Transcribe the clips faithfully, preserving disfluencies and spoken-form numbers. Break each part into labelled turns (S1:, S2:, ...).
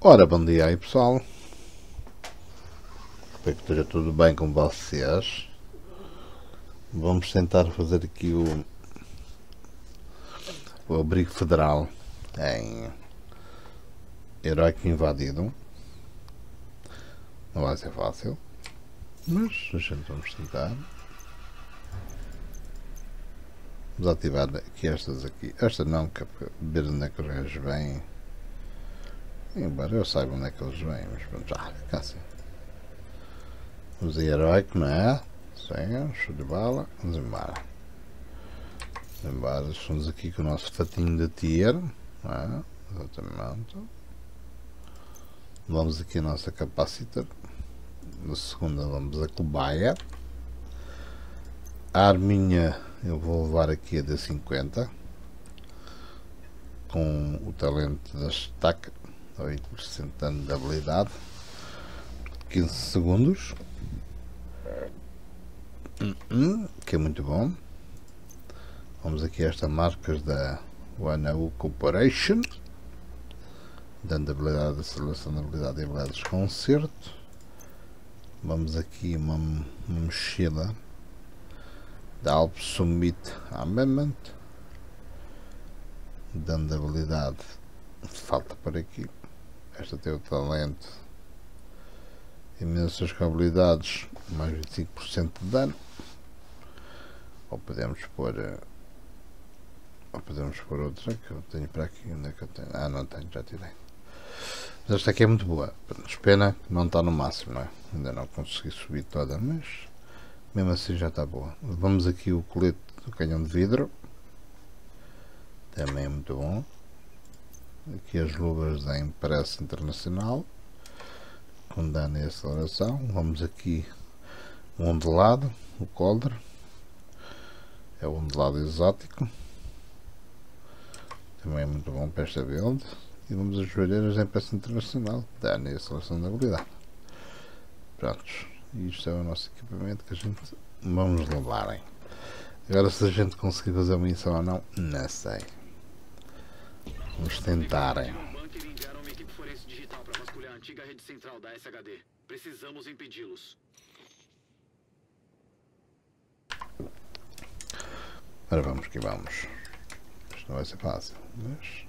S1: Ora, bom dia aí pessoal, espero que esteja tudo bem com vocês. Vamos tentar fazer aqui o, o abrigo federal em Heróico Invadido. Não vai ser fácil, mas a gente vamos tentar. Vamos ativar aqui estas aqui, esta não, que é para ver onde é que os gajos vêm. Embora eu saiba onde é que eles vêm, mas pronto, já fica assim. Usei heróico, não é? Sim, show de bala. Vamos embora. Vamos embora. Estamos aqui com o nosso fatinho de tier, não é? Exatamente. Vamos aqui a nossa capacitor. Na segunda vamos a cobaia. A arminha eu vou levar aqui a D cinquenta. Com o talento da estaca. oito por cento de dano de habilidade. quinze segundos. Que é muito bom. Vamos aqui a estas marcas da One U Corporation. Dando habilidade, aceleração de habilidade e habilidades de concerto. Vamos aqui uma, uma mochila da Alp Summit Amendment. Dando habilidade, falta por aqui. Esta tem o talento. Imensas habilidades, mais vinte e cinco por cento de dano. Ou podemos pôr. Ou podemos pôr outra que eu tenho para aqui. Onde é que eu tenho? Ah, não tenho, já tirei. Mas esta aqui é muito boa. Pena que não está no máximo, não é? Ainda não consegui subir toda, mas mesmo assim já está boa. Vamos aqui o colete do canhão de vidro. Também é muito bom. Aqui as luvas da Impressa Internacional. Com dano e aceleração. Vamos aqui o ondulado, o coldre. É o ondulado exótico. Também é muito bom para esta build. E vamos as joelheiras da Impressa Internacional. Dano e aceleração da habilidade. Prontos. E isto é o nosso equipamento que a gente vamos levarem. Agora se a gente conseguir fazer uma missão ou não, não sei. Vamos tentarem.
S2: A antiga rede central da S H D. Precisamos impedi-los.
S1: Agora vamos que vamos. Isto não vai ser fácil, mas...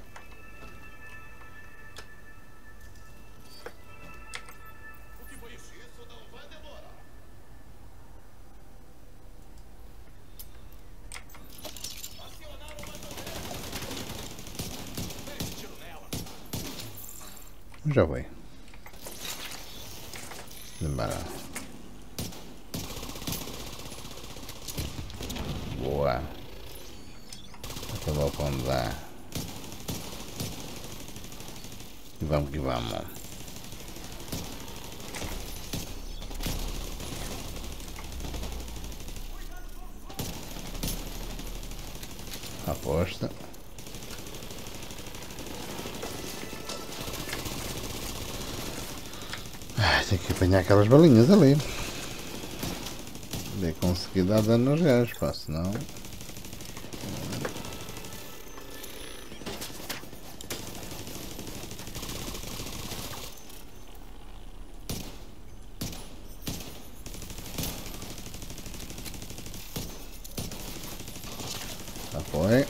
S3: O que foi isso? Isso não vai demorar. Acionaram uma torreta. Dê tiro nela.
S1: Já foi. Embora. Boa. Acabou com dá. E vamos que vamos. Aposta. Tem que apanhar aquelas balinhas ali. Tem que conseguir dar dano nos gajos, pá, senão... Já foi.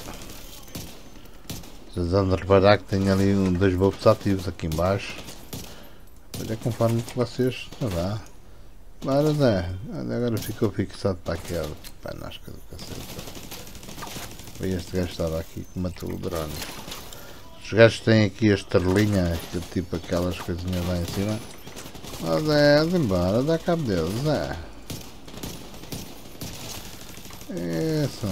S1: Vocês andam a reparar que tem ali um, dois buffs ativos aqui em baixo. É conforme que vocês vá. Mas é, agora ficou fixado para aquele panasca do cacete. Este gajo estava aqui que matou o drone. Os gajos têm aqui a estrelinha, tipo aquelas coisinhas lá em cima. Mas é, anda embora, dá cabo deles, é. Isso.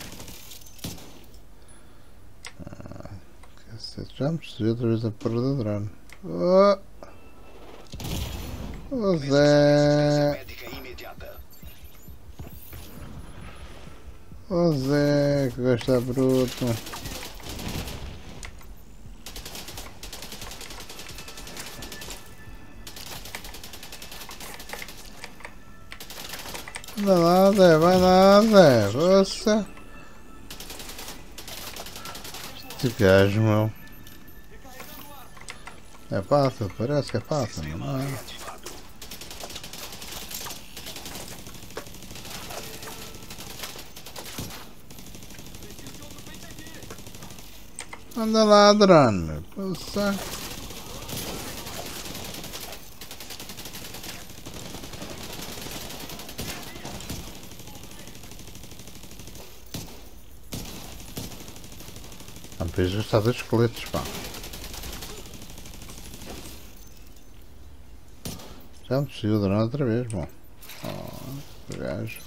S1: Ah, cacete, já me percebi outra vez a porra do drone. Oh. Ô Zé, ô Zé, que gosta bruto. Vai lá, Zé, vai lá, Zé, você. Este gajo, meu. É fácil, parece que é fácil, mas não é. Anda lá, drone. Poxa. A peixe está dos esqueletos, pá. Já me desceu o drone outra vez, bom. Oh, o gajo.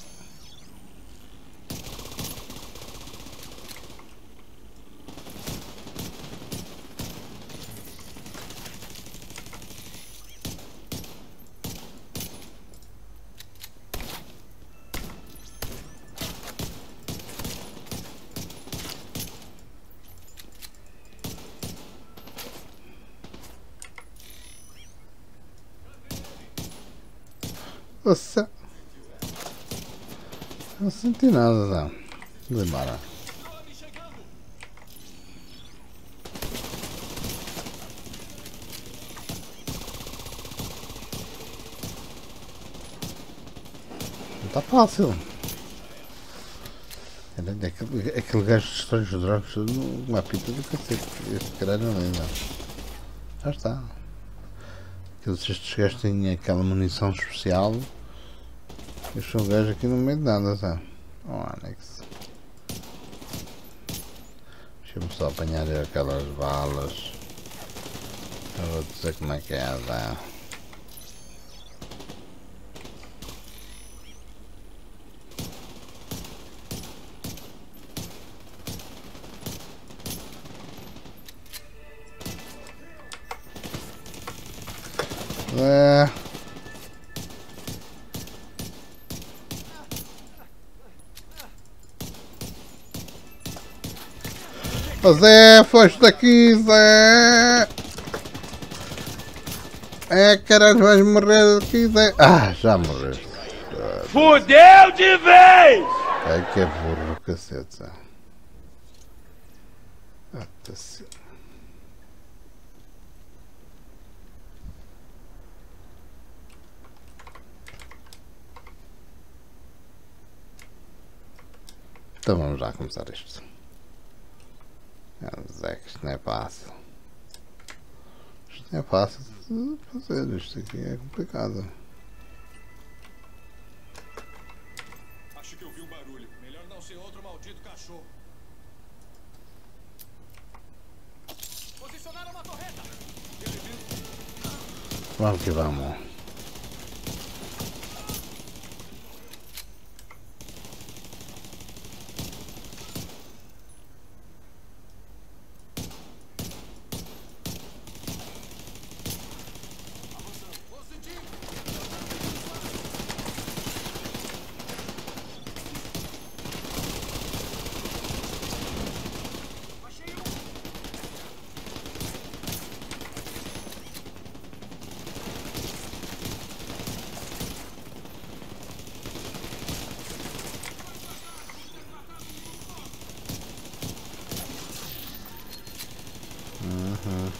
S1: Nossa. Não senti nada, não. Demora. Não está fácil. Aquele, aquele gajo de estranhos drogas, uma pita do cacete. Este caralho não lembra. Já está. Aqueles estes gajos têm aquela munição especial. Este é um gajo aqui no meio de nada, sabe? Oh, Alex. Deixa-me só apanhar aquelas balas. Eu vou dizer como é que é, dá. É. Ô Zé, foste daqui, Zé! É, caralho, vais morrer daqui, Zé! Ah, já morreste.
S3: Fudeu de vez!
S1: Ai, que é burro, cacete, Zé. Ah, tá assim. Então vamos lá começar isto. Zé, que isto não é fácil. Isto não é fácil de fazer, isto aqui é complicado.
S3: Acho que eu vi um barulho. Melhor não ser outro maldito cachorro. Posicionaram uma torreta!
S1: Vamos que vamos. Uhum.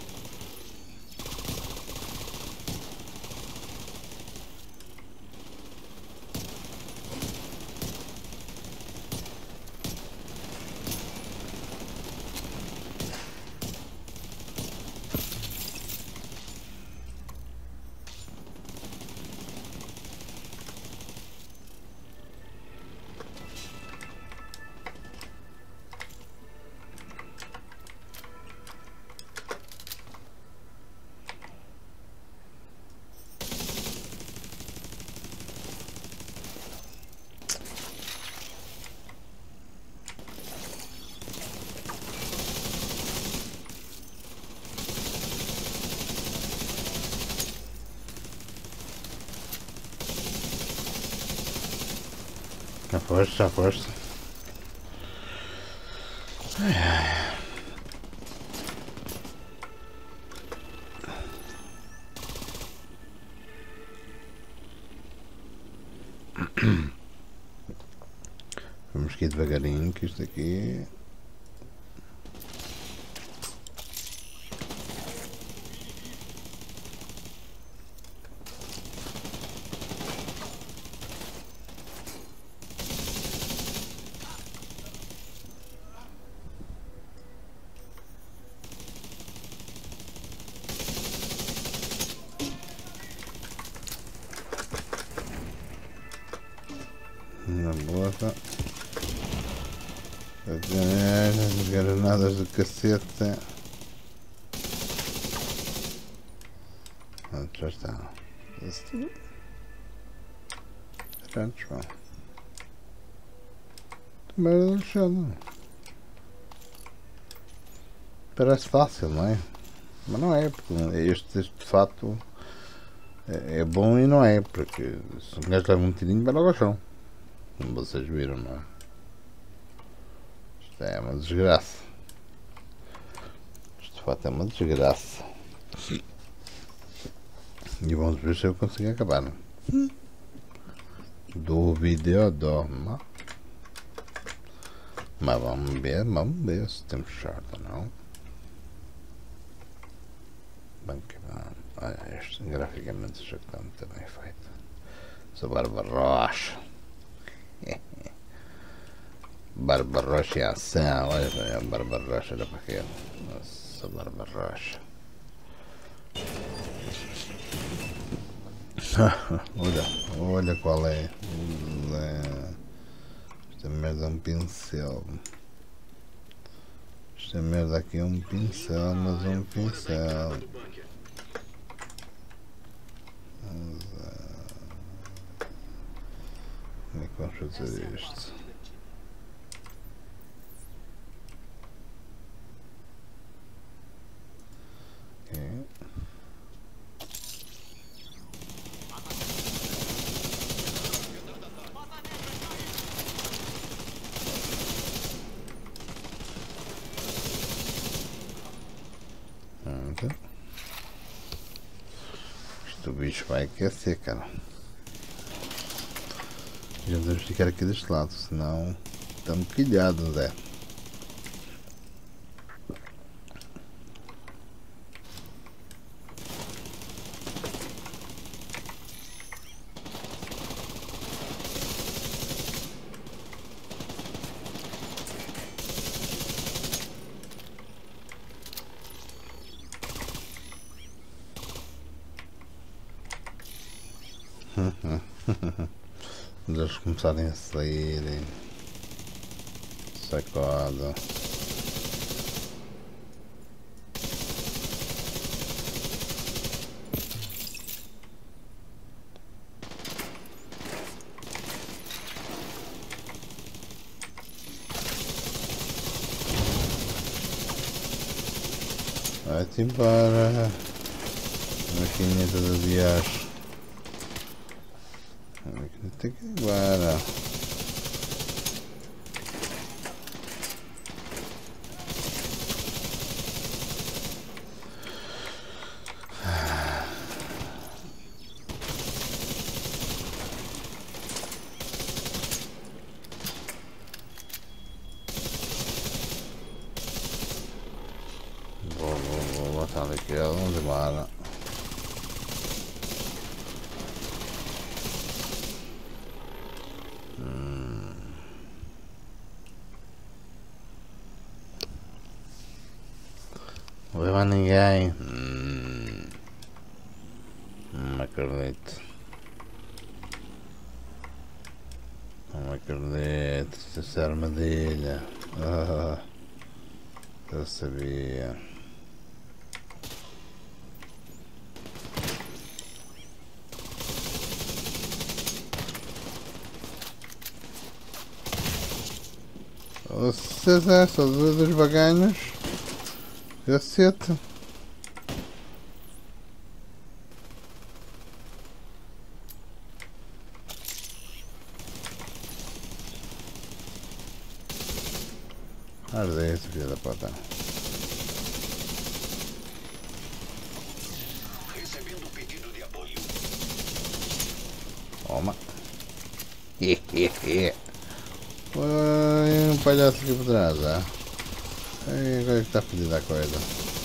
S1: Já foste, já foste. Ai, ai. Vamos aqui devagarinho, que isto aqui... porra. As granadas do cacete. Pronto, já está. Pronto, João. Merda do chão. Parece fácil, não é? Mas não é, porque este, este de facto é, é bom e não é, porque se um gajo leva um tirinho vai logo ao chão. Como vocês viram, não é? Isto é uma desgraça. Isto de facto é uma desgraça. E vamos ver se eu consigo acabar. Do vídeo dorma. Mas vamos ver, vamos ver se temos sorte ou não. Bem que vamos. Olha, este graficamente já está muito bem feito. Sou Barbarossa. Barbarossa em ação. Olha, Barbarossa era para quê? Nossa, Barbarossa. olha, olha qual é. Esta merda é um pincel. Esta merda aqui é um pincel, mas é um pincel. Como é que vamos fazer isto? Okay. Isto o bicho vai aquecer, cara. Já devemos ficar aqui deste lado, senão estamos quilhados, Zé. Eles começarem a saírem. Sacode. Vai-te embora. Maquineta de viagem. Tem que ir embora. Vou, vou, vou botar aqui, vamos embora. Não leva ninguém. Hum, não acredito. Não acredito. Essa armadilha. Ah, eu sabia. Vocês é só dos baganhos. Cacete. Arde esse filho da puta.
S2: Recebendo pedido de apoio.
S1: Toma. Hehehe. Põe um palhaço aqui por trás, ah. Aí, agora que está fedida a coisa.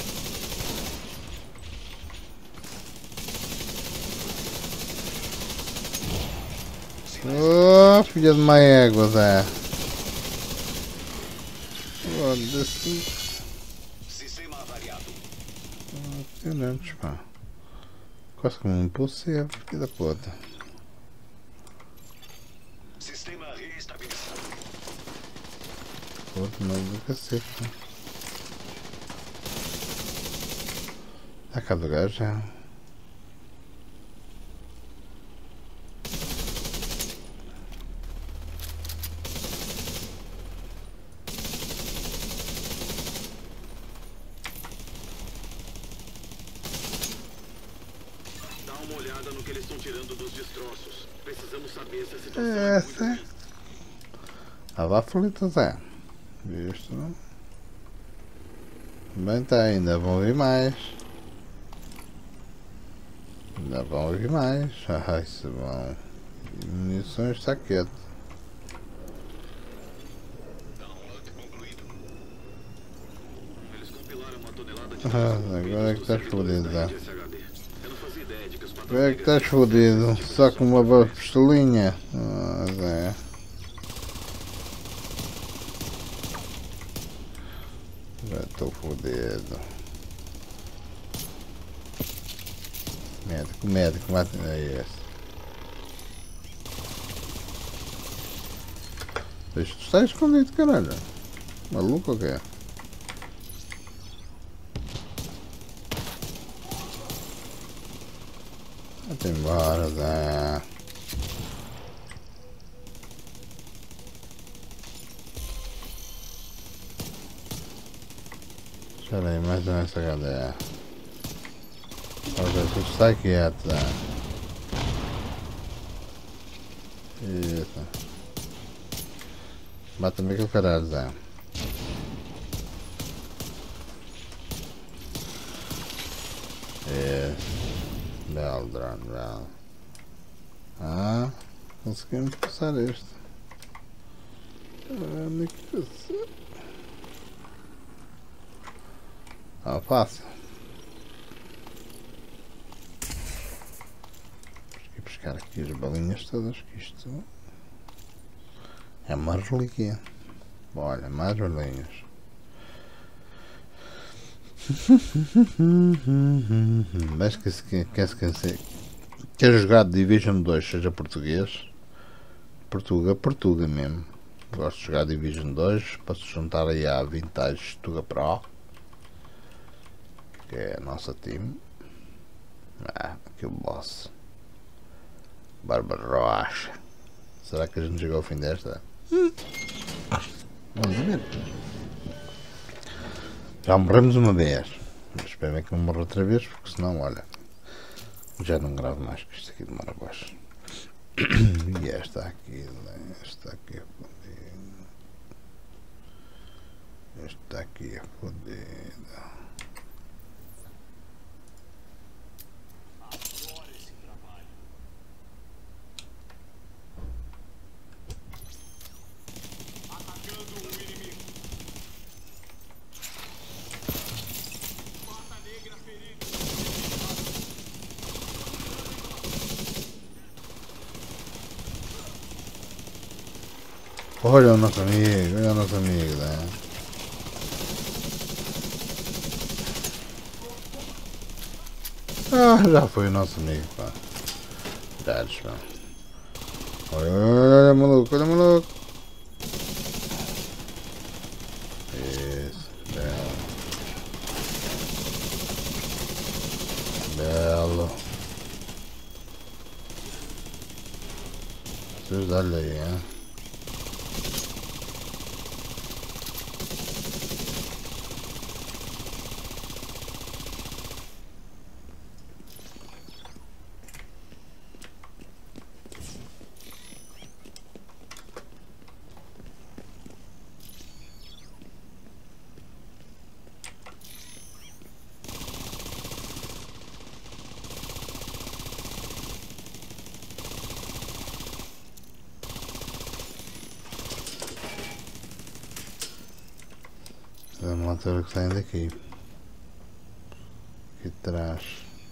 S1: Oh, filha de uma égua, Zé. Foda-se.
S2: Sistema avariado.
S1: Impressionante, pá. Quase como um impulsivo, filha da puta.
S2: Sistema reestabilizado.
S1: Outro novo do cacete. A cá do gajo já.
S2: Dá uma olhada no que eles estão tirando dos destroços. Precisamos saber se a situação
S1: É,
S2: é muito
S1: sim.
S2: ruim.
S1: Ah, lá aflito, Zé. Visto, não? Bem, tá, ainda vão ouvir mais. Ainda vão ouvir mais. Ai, se vão. Munições está quieto.
S2: Eles compilaram uma tonelada de
S1: Ah,
S2: dados
S1: agora é que estás fodido,
S2: da
S1: Zé.
S2: rede S H D. Eu não fazia ideia de que os
S1: Agora é que
S2: patrões
S1: estás fodido. Só com uma boa pistolinha. Ah, Zé. Já estou fodido. Médico, médico, mata. É esse. Isto está escondido, caralho. Maluco ou quê? Vai-te embora, Zé. Espera aí, mais um S H D. Olha, tu está quieto, Zé. Isso. Mata-me com o caralho, Zé. Isso. Belo drone, belo. Ah, conseguimos passar este. Ah, que isso? Ah, fácil. Vou buscar aqui as balinhas todas, que isto é uma relíquia. Olha, mais balinhas. Mas que se quer se quer, quer jogar Division dois, seja português, Portuga, Portuga mesmo. Gosto de jogar Division dois, posso juntar aí à Vintage Tuga Pro, que é a nossa time. Ah, aqui o boss. Barbarossa. Será que a gente chegou ao fim desta? Hum. Vamos ver. Já morremos uma vez. Mas espero bem que não morra outra vez, porque senão, olha, já não gravo mais, que isto aqui demora baixo. E esta aqui, esta aqui é fodida. Esta aqui é fodida. Olha o nosso amigo, olha o nosso amigo, né? Ah, já foi o nosso amigo, pá. Já, pá. Olha, olha, olha, maluco, olha, maluco. Isso, belo. Belo. Vocês olhem aí, hein? Vamos lá ter o que saem daqui. Aqui atrás.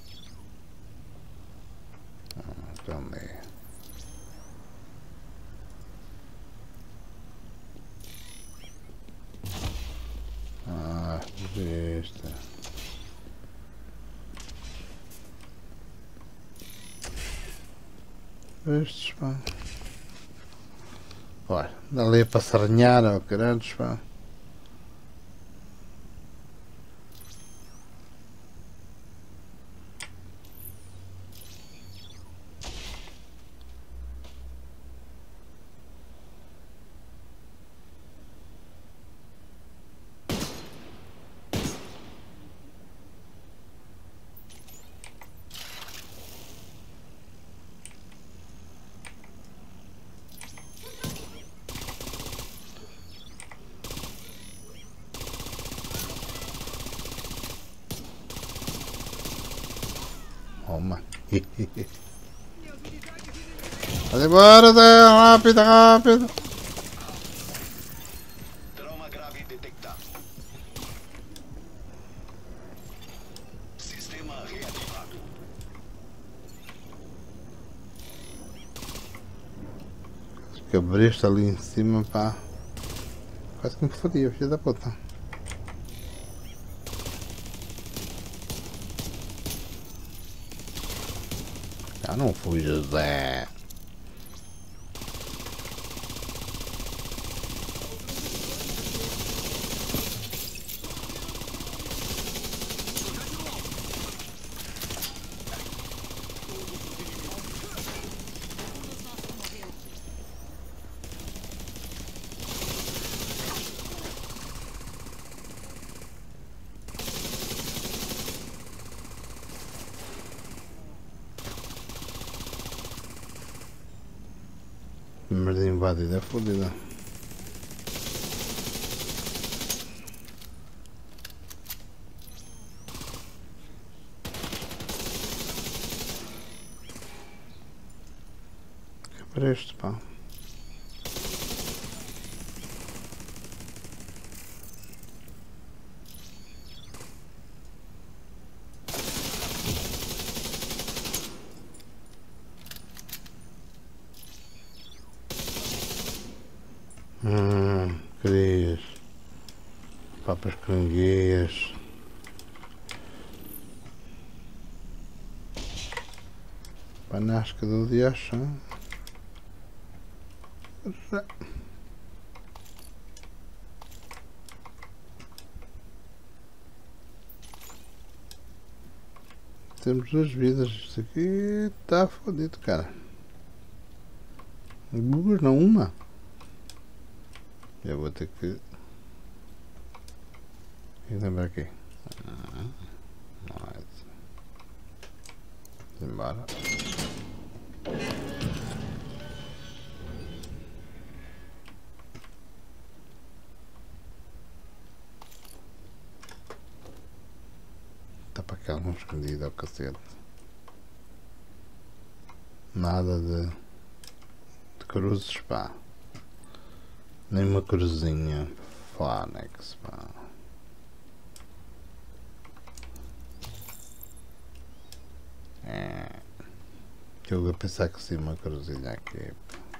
S1: Ah, calma aí. Ah, vista. Estes, pá. Olha, dali para se arranhar, ó, caralho, pá. Toma. Vai embora, Zé! Rápido, rápido!
S2: Trauma grave detectado. Sistema reativado.
S1: Cabrista ali em cima, pá. Quase que me fodia, filha da puta. Ah, não fuja, Zé. Merda invadida é fodida. Que para este, pá. Hum, querias. Papas caranguejos. Panasca do diacho. Temos duas vidas. Isto aqui está fodido, cara. Duas, não uma. Já vou ter que. Lembra aqui. Ah, nice. Embora. Está para cá um escondido ao cacete. Nada de, de cruzes, pá. Nem uma cruzinha. Flanex, pá. É. Que eu vou pensar que sim, uma cruzinha aqui.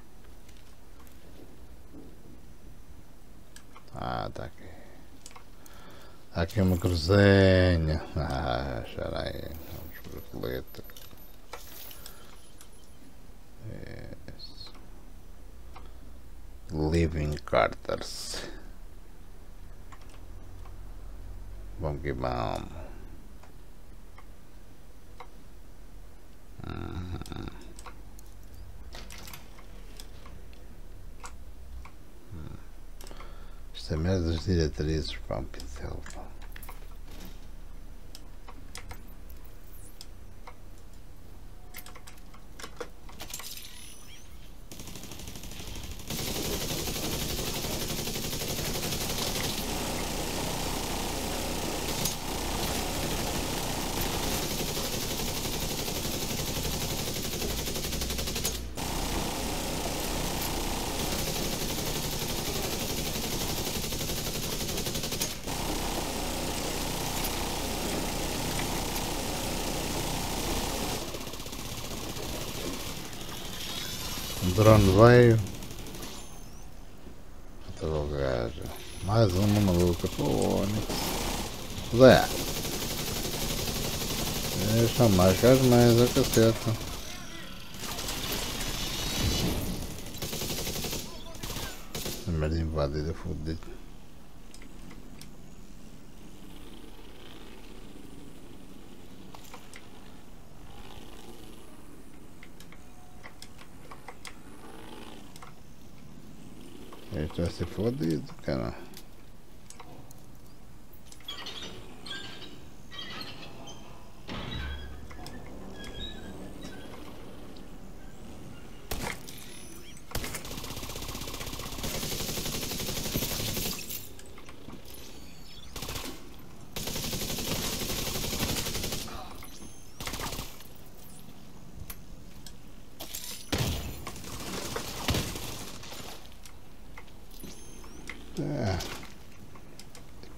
S1: Ah, tá aqui. Aqui uma cruzinha. Ah, xarai. Vamos por coleta. Isso. Living Carters. Bom que bom. Uhum. Hum. Isto é merda das diretrizes para um pincel. O drone veio. Matou o gajo. Mais uma maluca. Pô, Zé. Deixa mais gajos mais a caceta. A merda invadida fodida. Isto vai ser fodido, cara.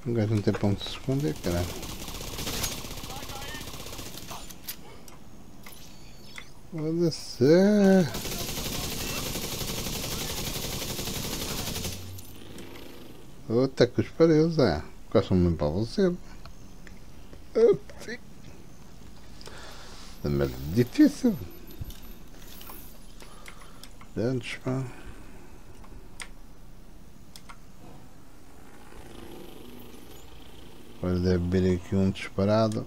S1: O gajo não tem para onde se esconder, caralho. Foda-se. Até que os paredes, é. Gostam mesmo para você. É mais difícil. Antes, pá. Agora deve vir aqui um disparado.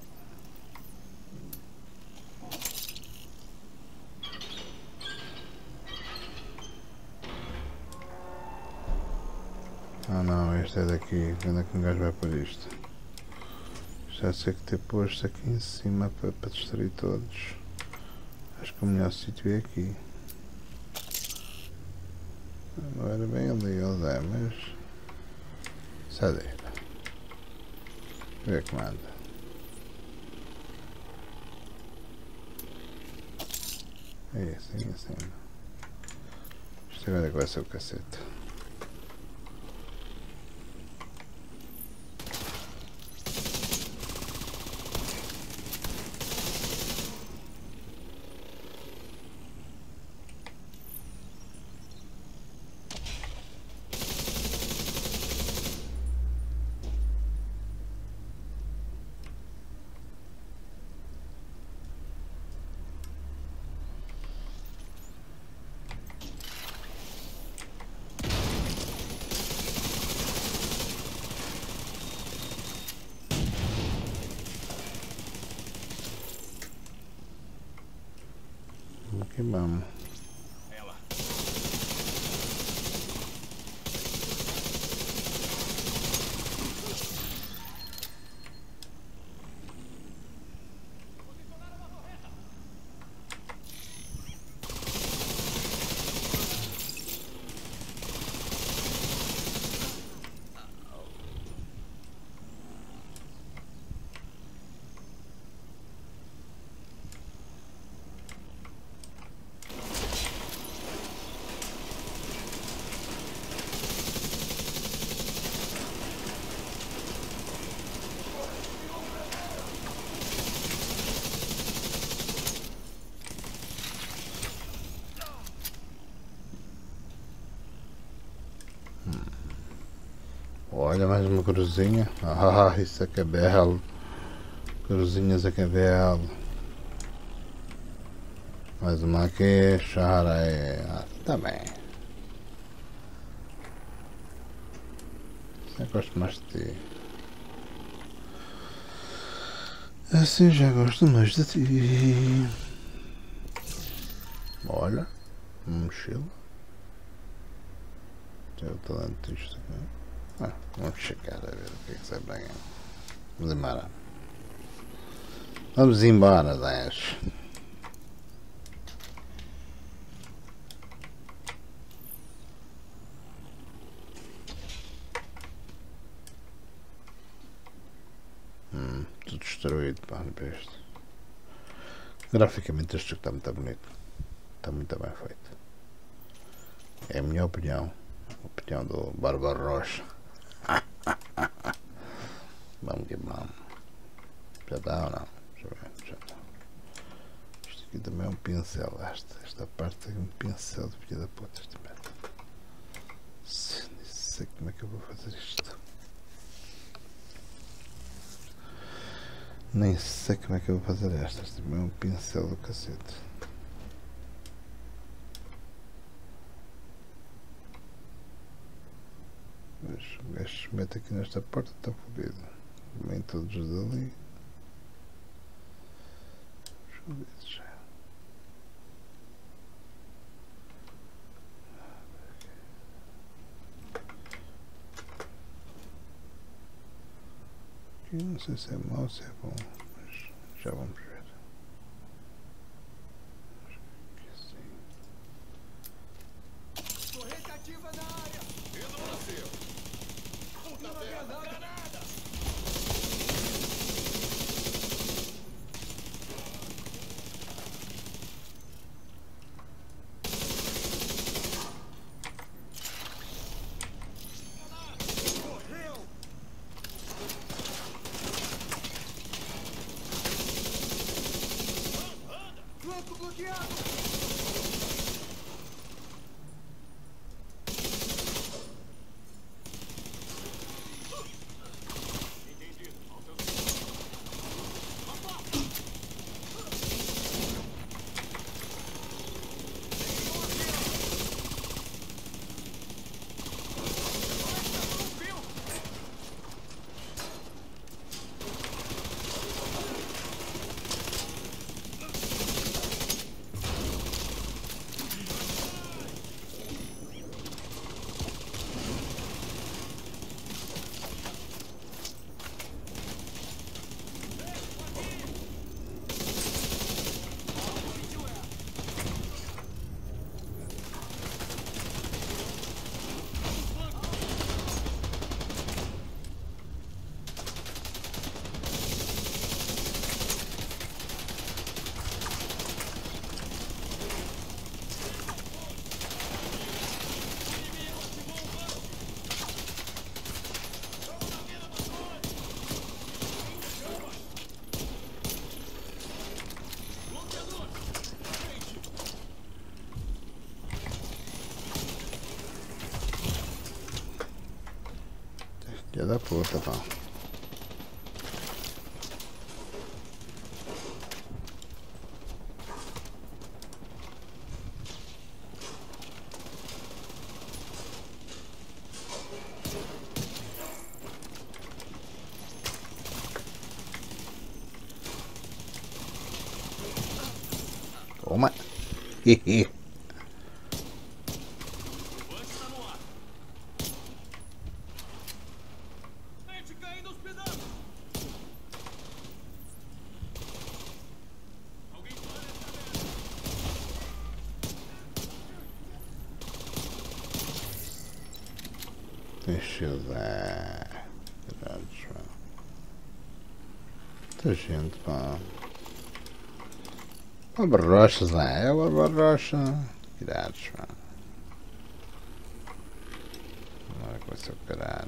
S1: Ah não, este é daqui. Quando é que um gajo vai por isto? Já sei que ter posto aqui em cima para, para distrair todos. Acho que o melhor sítio é aqui. Não era bem ali, ele é, mas... sai daí. Vê como anda. É assim, assim. Isto agora é que vai ser o cacete. Aqui vamos.
S3: Ela.
S1: Olha, mais uma cruzinha. Ah, isso é que é belo. Cruzinhas é que é belo. Mais uma aqui, charé. Ah, tá bem. Eu gosto mais de ti. Assim já gosto mais de ti. Olha, uma mochila. Tem o talento disto aqui. Ah, vamos checar a ver o que é que sai para ganhar. Vamos embora. Vamos embora, dez. Hum, tudo destruído, pá, para isto. Graficamente este jogo está muito bonito. Está muito bem feito. É a minha opinião. A opinião do Barbarossa. Vamos que vamos. Já dá ou não? Deixa eu ver. Já dá. Isto aqui também é um pincel. Esta, esta parte é um pincel de filha da puta. Esta merda. Nem sei como é que eu vou fazer isto. Nem sei como é que eu vou fazer esta. Este também é um pincel do cacete. Mas o gajo se mete aqui nesta porta, está fodido. Vêm todos dali. Deixa eu ver se já. Aqui não sei se é mau ou se é bom, mas já vamos ver. Aqui assim.
S3: Corrente ativa na área. Indo pra cima. Puta merda. Granada. Correu.
S1: Filha da puta, pá. Toma. Hehe. Deixa eu dar. Muita gente, pá. Uma rocha, Zé. É uma rocha. Cuidados, pá. Agora com o seu caralho.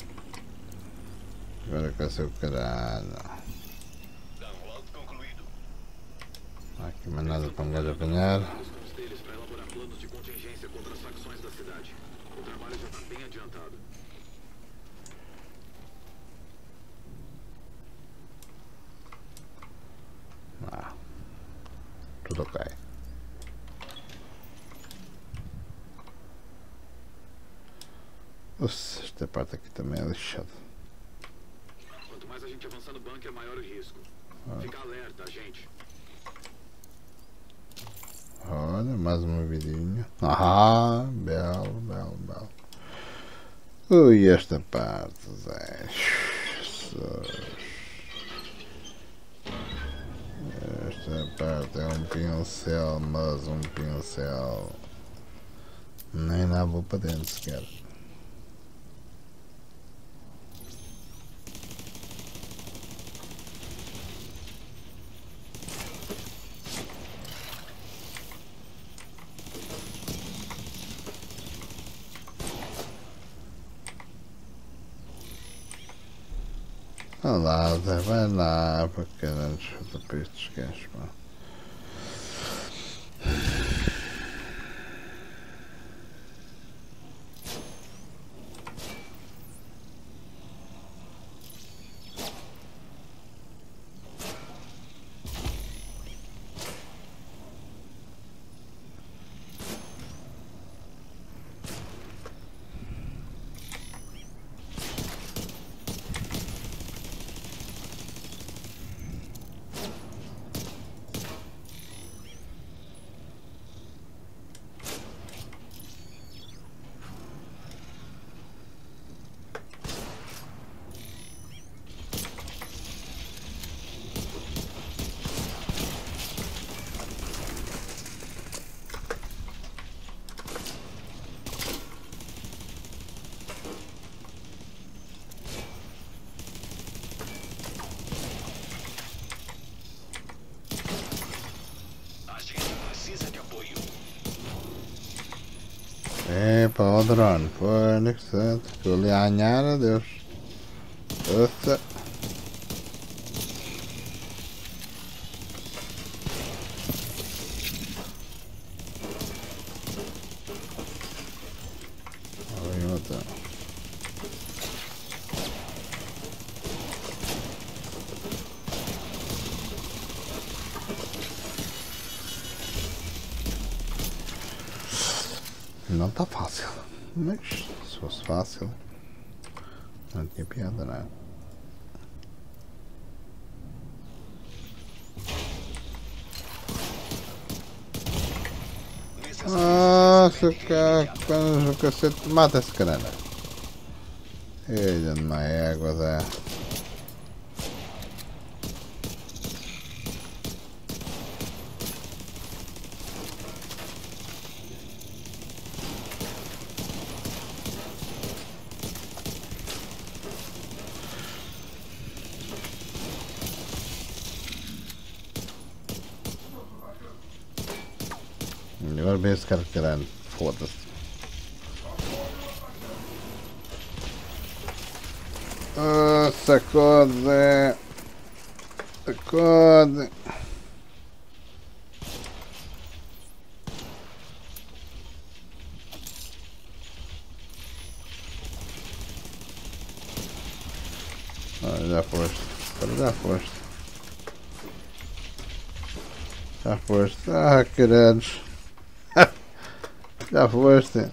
S1: Agora com o seu caralho.
S2: Download concluído.
S1: Não há aqui mais nada para um gajo apanhar.
S2: Os deles para elaborar planos de contingência contra as facções da cidade. O trabalho já está bem adiantado.
S1: Ah, tudo ok. Nossa, esta parte aqui também é lixada.
S2: Quanto mais a gente avançar no bunker, maior o risco. Fica alerta, gente.
S1: Olha, mais uma vidinha. Ah, belo, belo, belo. Ui, esta parte, Zé. Esta parte é um pincel, mas um pincel. Nem lá vou para dentro sequer. Vai lá, Zé, vai lá, para caralho, chuta para estes gajos, pá. Epa, ó drone, foi interessante. Estou ali a ganhar, adeus. Ouça. Olha outra. Não tá fácil, mas se fosse fácil não tinha piada, não é? Nossa, cara, quando o cacete mata esse caralho. Ele numa égua, Zé. Agora vem esse cara caralho, foda-se. Ah, sacode, sacode. Ah, já foste. Agora já foste. Já foste. Ah, caralho. Já foste.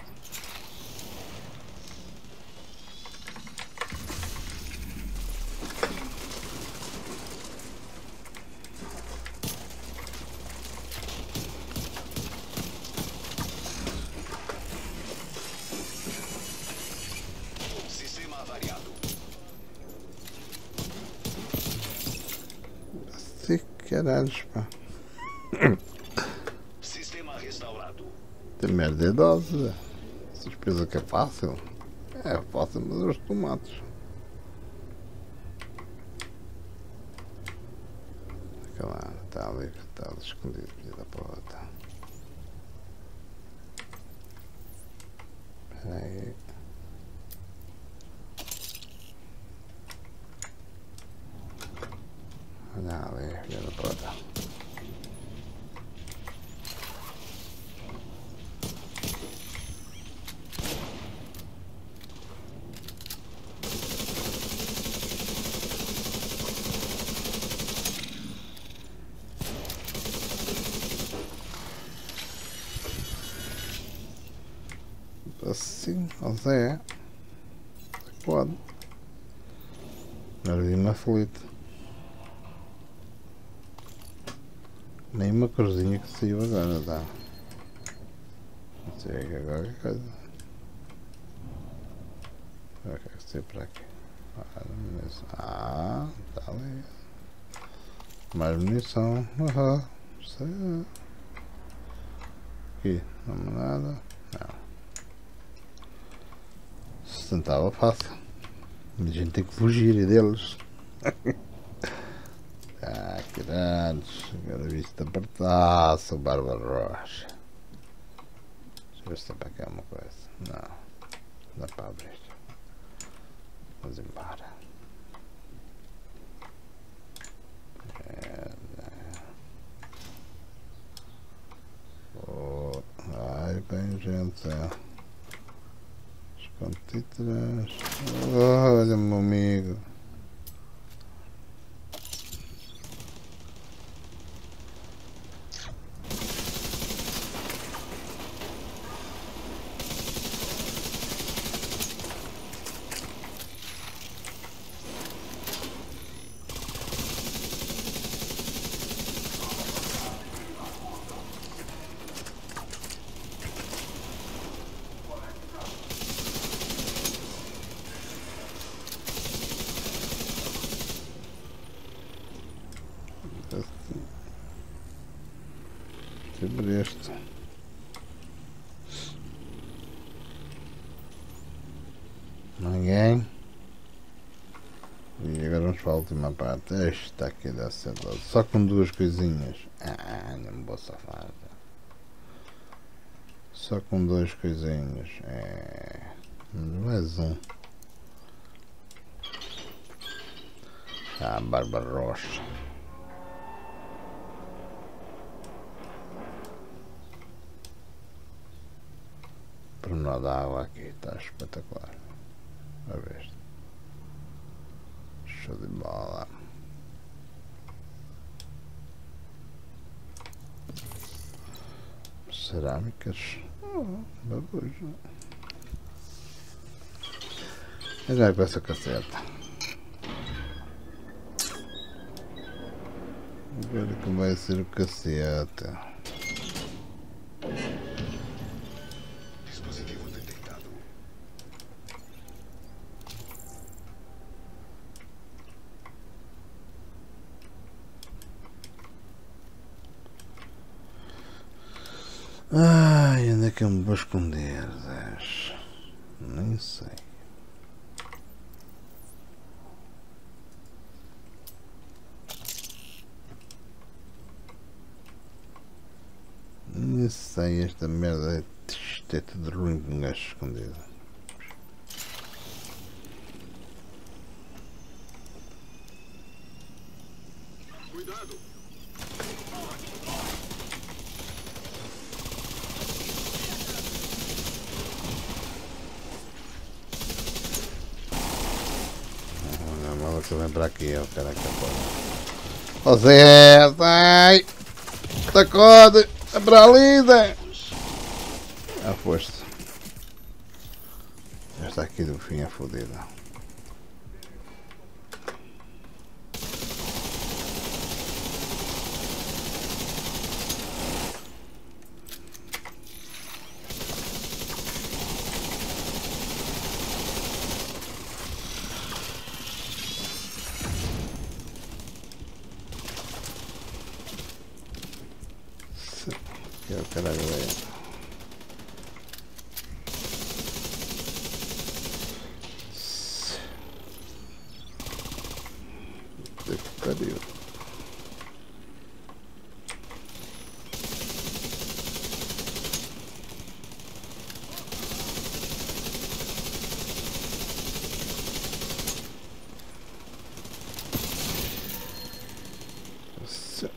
S3: Sistema avariado.
S1: Sim, caralho, pá.
S3: Sistema restaurado.
S1: Tem merda é dose. Vocês pensam que é fácil? É fácil, mas os tomates. Fica lá, está ali, está ali escondido, filha da porta. Espera aí. Olha ali, filha da porta. Assim, ou Zé. Pode. Jardim aflito. Nem uma corzinha que saiu agora, tá? Não sei que agora que coisa. O que é que saiu para aqui? Ah, tá ali. Mais munição. Aham. Sei. Aqui, não há nada. Não. Sustentava fácil. A gente tem que fugir deles. Ah, caralho. Agora viste apertar-se o Barbarossa. Deixa eu ver se tem para aqui alguma coisa. Não. Não dá para abrir. Vamos embora. É, oh, ai, bem, gente. Esconde-te. Olha, meu amigo. Sobre este. Ninguém. E agora vamos para a última parte. Esta aqui deve ser doze. Só com duas coisinhas. Ah, não me vou safar. Só com duas coisinhas. É. Mais um. Ah, Barbarossa. Pormenor da água aqui, está espetacular. A ver. Show de bola. Cerâmicas. Oh, babuja. Já com essa caceta. Agora que vai ser o cacete.
S3: Dispositivo detectado.
S1: Ai, onde é que eu me vou esconder, Zés? Nem sei. Nem sei, esta merda é, isto é tudo ruim com um gajo escondido.
S2: Cuidado!
S1: Se vem para aqui, eu quero que Ó Zé, sai! Sacode! É para ali, Zé! Ah, foste. Esta aqui do fim é fodida. Que é o caralho aí. Puta que pariu. Nossa.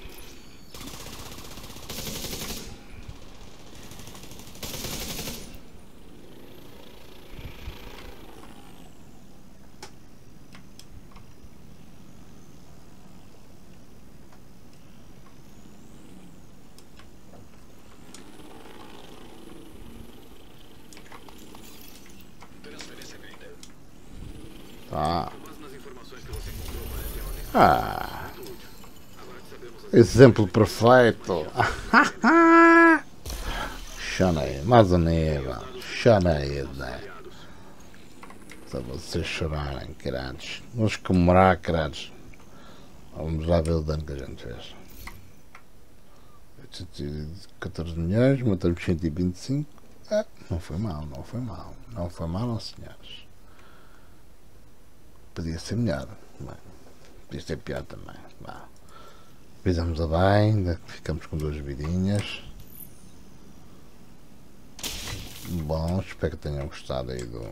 S1: Tá. Ah, exemplo perfeito. Chorei, mais ou menos. Chorei, né? Só vocês chorarem, carados. Vamos comemorar, carados. Vamos lá ver o dano que a gente fez. oitocentos e catorze milhões, matamos cento e vinte e cinco. Ah, não foi mal, não foi mal. Não foi mal, não, senhores. Podia ser melhor. Bem, podia ser pior também. Bah. Fizemos a bem, ainda ficamos com duas vidinhas. Bom, espero que tenham gostado aí do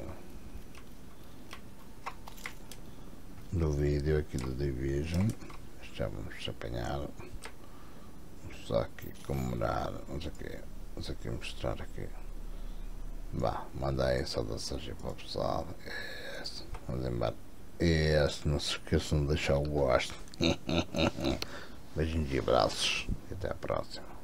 S1: do vídeo aqui do Division. Já vamos apanhar. Vamos só aqui comemorar. Vamos aqui, vamos aqui mostrar aqui. Vá, manda aí saudações para o pessoal. Yes. Vamos embora. Yes. Não se esqueçam de deixar o gosto. Beijinhos e abraços. E até a próxima.